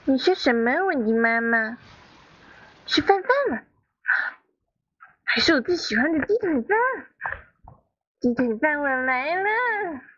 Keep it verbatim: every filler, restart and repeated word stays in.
你说什么？我的妈妈？吃饭饭了，还是我最喜欢的鸡腿饭。鸡腿饭我来了。